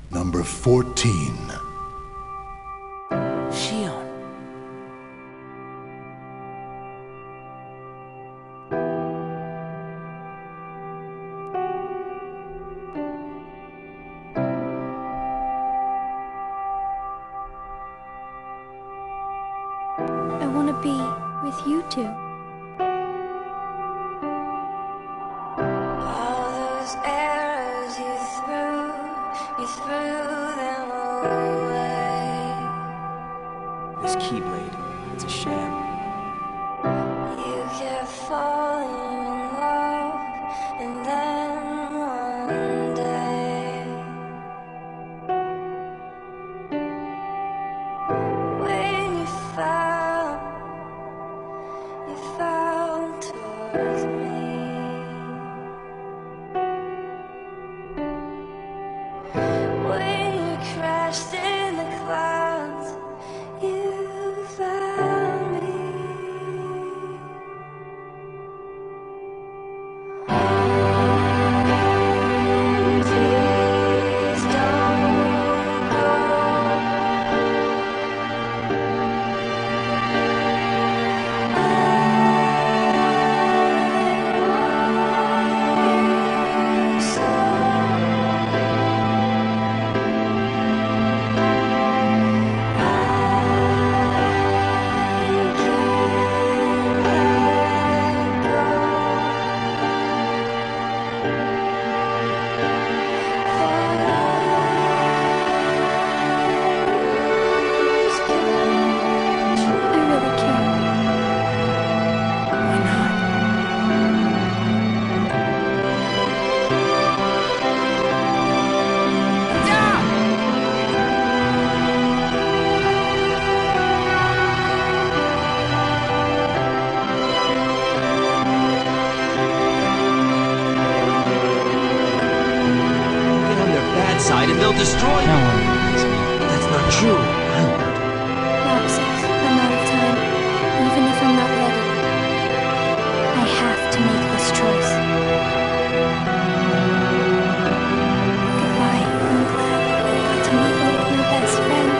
Number 14. Xion. I want to be with you two. All those arrows you threw them away. This keyblade, it's a sham. You kept falling in love, and then one day, when you found towards me. When you crashed in the clouds, you found me. Please don't go. I really can't. Why not? Get on their bad side and they'll destroy you. That's not true. Roxas, I'm out of time. Even if I'm not ready, I have to make this choice. Goodbye. I'm glad I got to meet one of my best friends.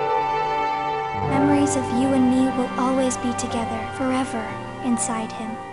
Memories of you and me will always be together, forever, inside him.